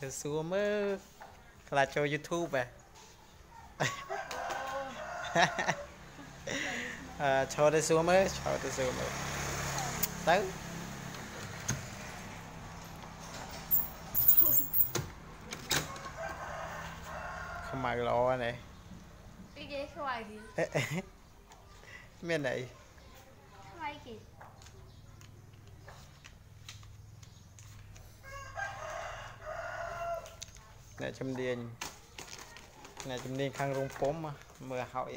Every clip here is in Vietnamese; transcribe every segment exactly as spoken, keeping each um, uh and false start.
xua mơ là cho YouTube à à cho tới xua mơ cho tới xua mơ tới không mà lo này cái ghế khoai gì bên này khoai kì nè châm điền nè châm điền khang rung phốm mà mưa hỏi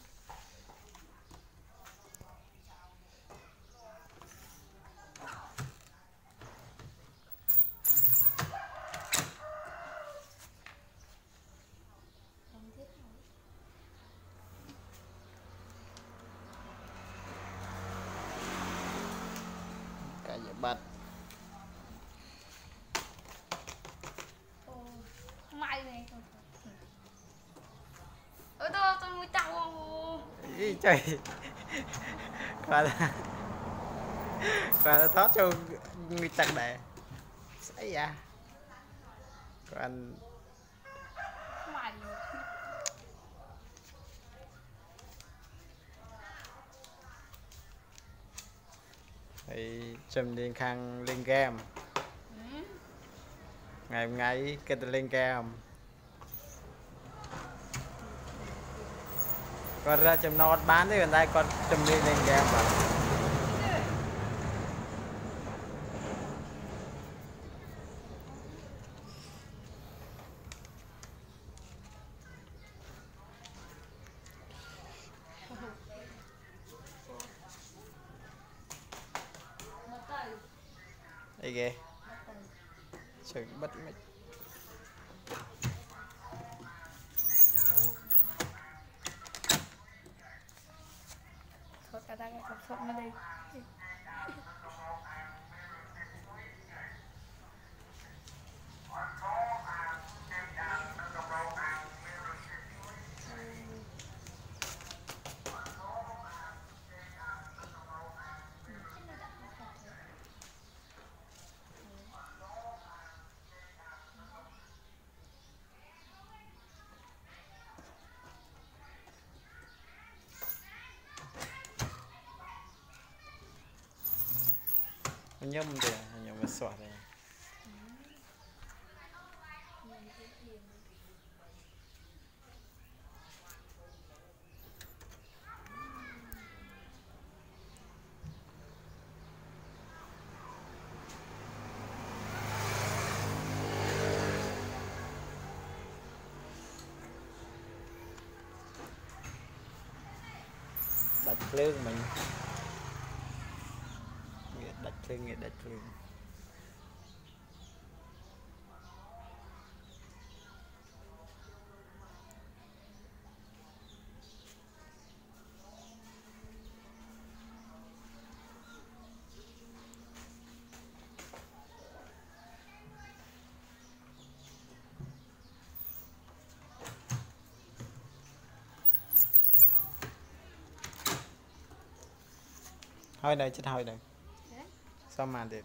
cả giờ bật mày này ở đâu tôi mới tao ý trời và là và là thoát cho người tặng đẻ xảy ra còn mày thì châm điền khang lên game ngày ngày cái lên game còn ra châm nọt bán thì gần đây còn châm đi lên game mà đây ghê trời bất mệt thôi cả đang gặp sộn lên đây nhâm thì nhâm mà xoạt này đặt lương mình đặt lương nghĩa đặt lương thôi đây chết thôi đây sao mà được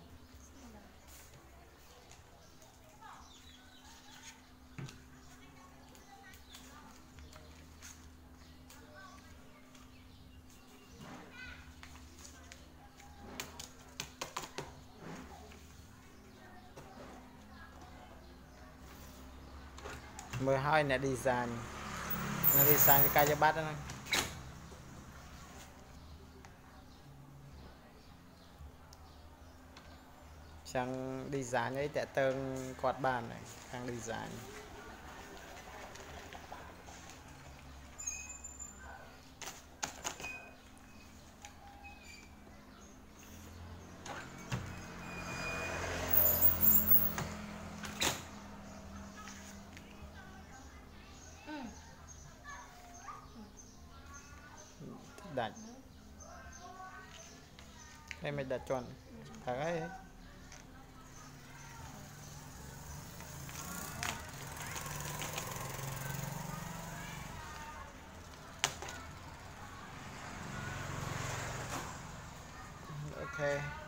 mười hai nè design nè design cái cây cho bát đó này sang design ấy tại tường quạt bàn này sang design đặt đây mày đặt chuẩn thằng ấy ok